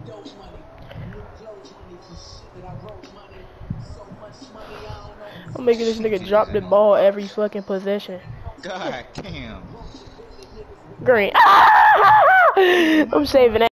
I'm making this nigga drop the ball every fucking possession. God damn. Green. I'm saving that.